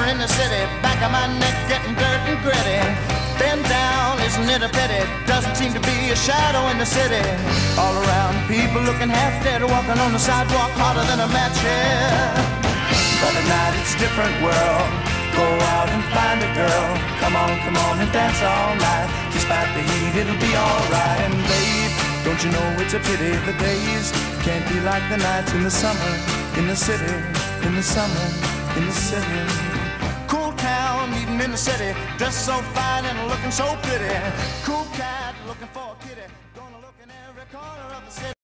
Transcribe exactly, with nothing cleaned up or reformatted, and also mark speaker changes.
Speaker 1: in the city, back of my neck getting dirt and gritty. Bend down, isn't it a pity? Doesn't seem to be a shadow in the city. All around, people looking half dead, walking on the sidewalk harder than a match here. But at night it's a different world. Go out and find a girl. Come on, come on and dance all night. Despite the heat, it'll be alright. And babe, don't you know it's a pity the days can't be like the nights in the summer, in the city, in the summer, in the city. Cool town, even in the city, dressed so fine and looking so pretty. Cool cat looking for a kitty, gonna look in every corner of the city.